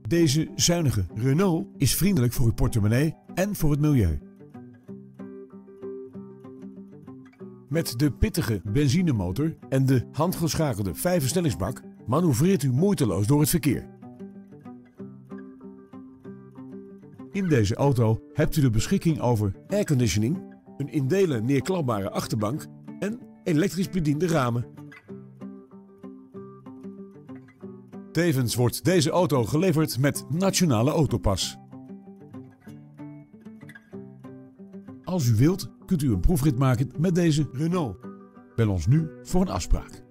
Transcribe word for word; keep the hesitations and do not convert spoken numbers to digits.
Deze zuinige Renault is vriendelijk voor uw portemonnee en voor het milieu. Met de pittige benzinemotor en de handgeschakelde vijfversnellingsbak manoeuvreert u moeiteloos door het verkeer. In deze auto hebt u de beschikking over airconditioning, een in delen neerklapbare achterbank en elektrisch bediende ramen. Tevens wordt deze auto geleverd met Nationale Autopas. Als u wilt, kunt u een proefrit maken met deze Renault. Bel ons nu voor een afspraak.